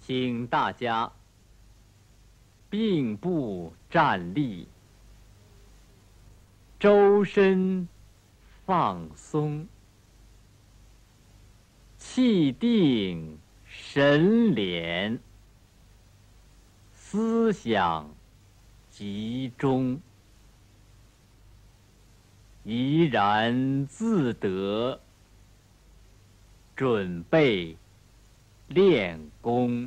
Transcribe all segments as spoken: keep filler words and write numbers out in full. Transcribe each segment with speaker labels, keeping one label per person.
Speaker 1: 请大家并步站立，周身放松，气定神敛，思想集中，怡然自得，准备练功。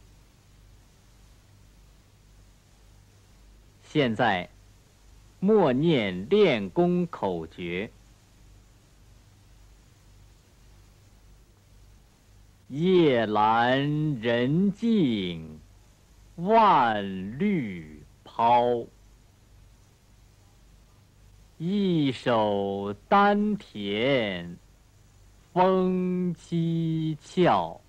Speaker 1: 现在默念练功口诀：夜阑人静，万虑抛。一手丹田，风七窍。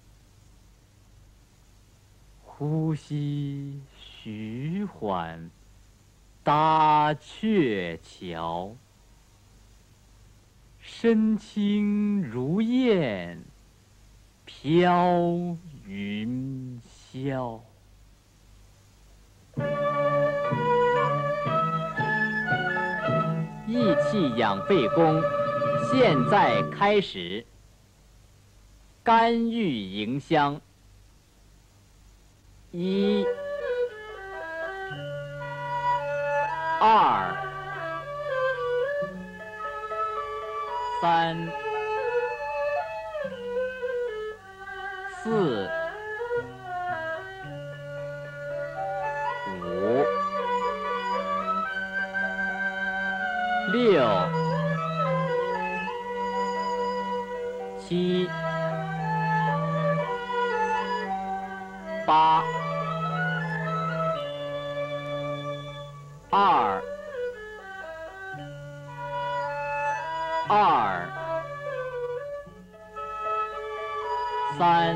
Speaker 1: 呼吸徐缓，搭鹊桥。身轻如燕，飘云霄。益气养肺功现在开始。甘玉迎香。一、二、三、四、五、六、七、八、二、二、三、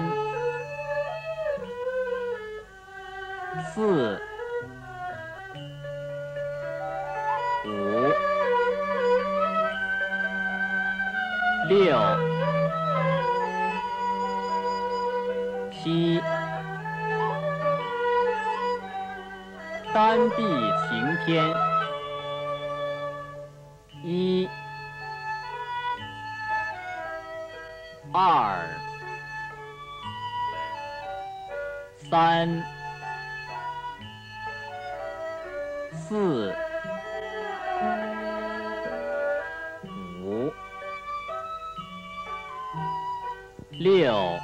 Speaker 1: 四、五、六、七。丹地晴天。一、二、三、四、五、六、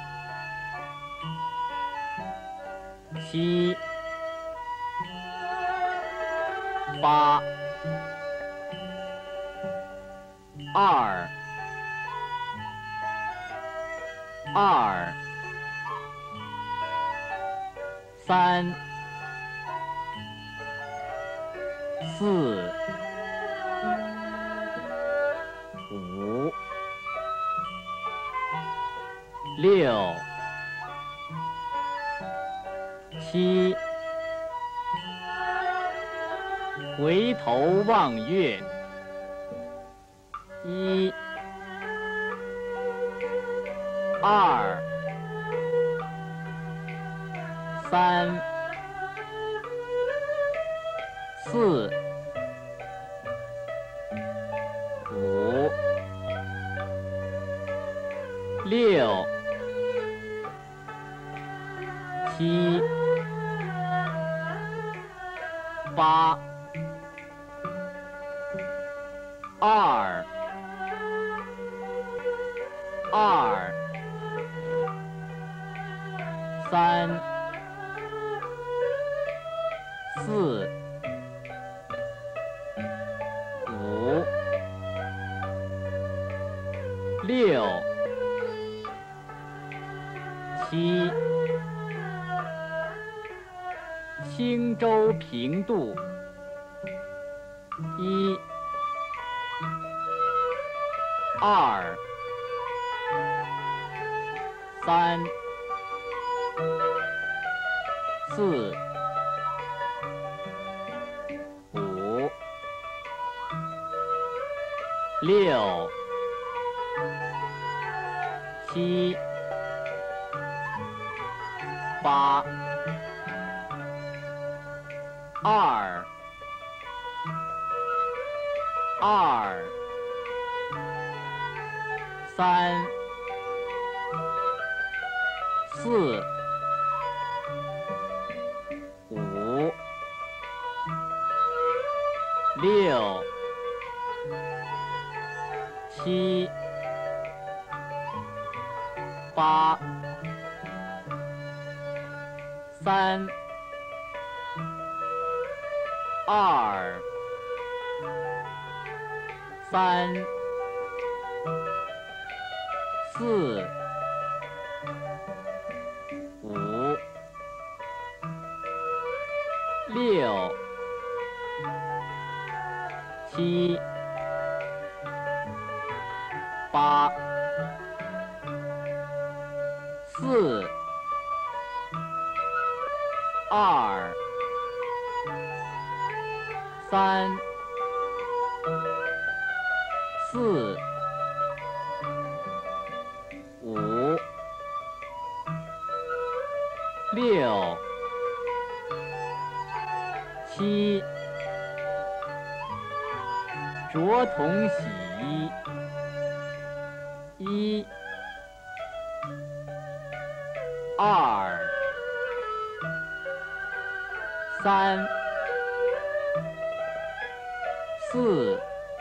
Speaker 1: 七、八、二、二、三、四、五、六、七。回头望月。一、二、三、四、五、六、七、八、二、二、三、四、五、六、七。轻舟平渡。一、二、三、四、五、六、七、 八、二、二、三、四、五、六、七、八、三、二、三、四、五、六、七、八、四、二、三、四、五、六、七、着同洗衣，一、二、三、四、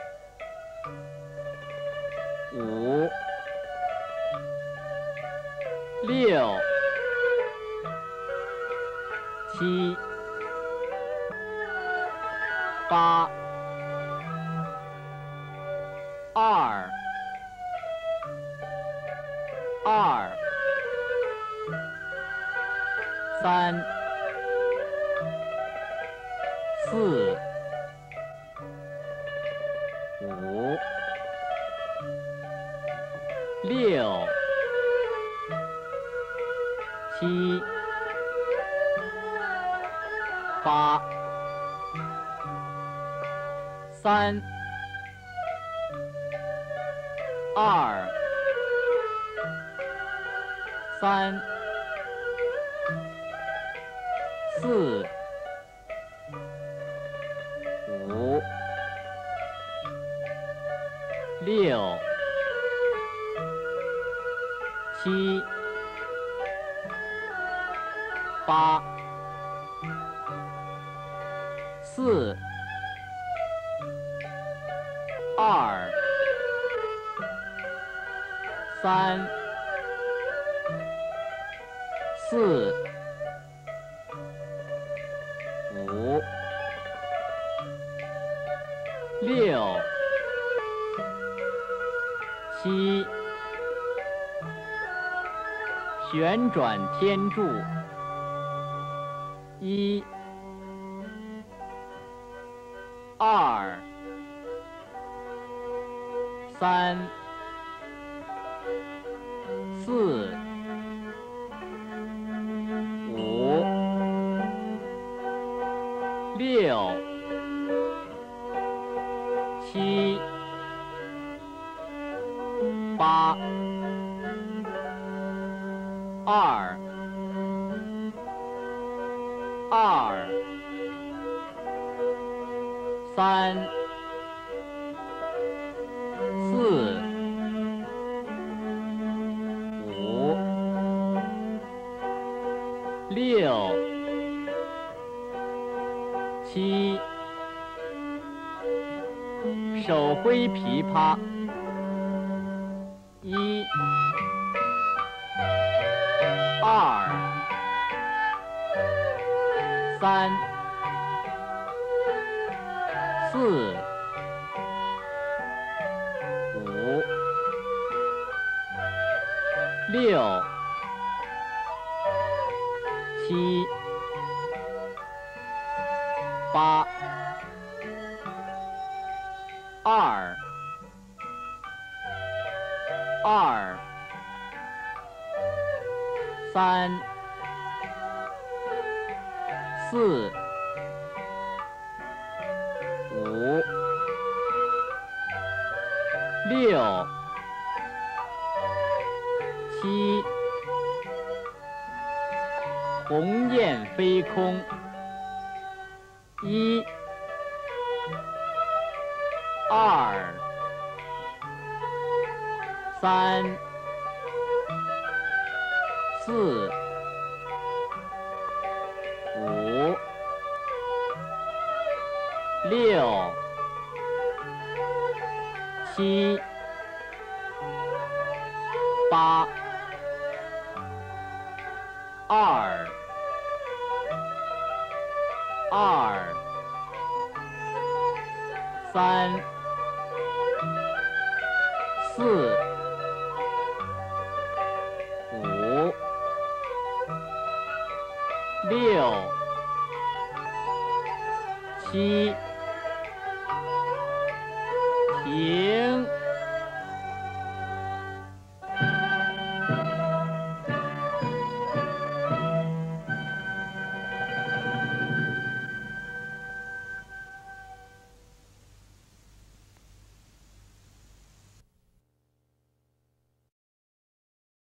Speaker 1: 五、六、七、八、二、二、三、四、五、六、七、八、三、二、三、四、五、六、七、八、四、二、三、四、五、六、七、旋转天柱，一、二、三、四、五、六、七、八、二、二、三、四、五、六、七，手挥琵琶，一、二、三、四、五、六、七、八、二、二、三、四、五、六、七、 鸿雁飞空。一、二、三、四、五、六、七、八、二、二、三、四、五、六、七，停。